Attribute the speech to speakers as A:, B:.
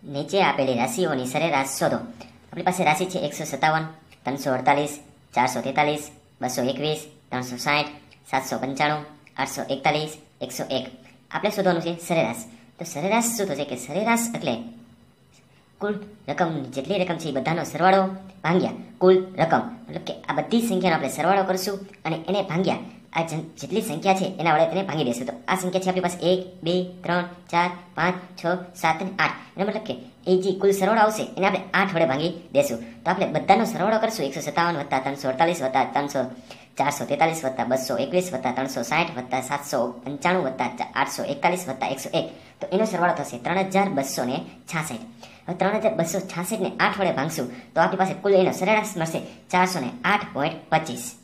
A: નીચે આપેલી રાશિઓની સરેરાશ શોધો. આપણી પાસે રાશિ છે 157, 348, 443, 221, 360, 795, 841, 101. આપણે શોધવાનું છે સરેરાશ. તો સરેરાશ શું થશે કે સરેરાશ એટલે કુલ રકમ, જેટલી રકમ છે એ બધાનો સરવાળો ભાગ્યા કુલ રકમ. મતલબ કે આ બધી સંખ્યાનો આપણે સરવાળો કરશું અને એને ભાગ્યા આ જેટલી સંખ્યા છે એના વડે તેને ભાંગી દેશું. તો આ સંખ્યા છે આપણી પાસે 1, 2, 3, 4, 5, 6, 7 અને 8. એનો મતલબ કે એ જે કુલ સરવાળો આવશે એને આપણે 8 વડે ભાંગી દેશું. તો આપણે બધાનો સરવાળો કરશું 157 વત્તા 348 વત્તા 443 વત્તા 221 વત્તા 360 વત્તા 795 વત્તા 841 વત્તા 101. તો એનો સરવાળો થશે 3266. હવે 3266 ને 8 વડે ભાંગશું તો આપણી પાસે કુલ એનો સરેરાશ મળશે 408.25.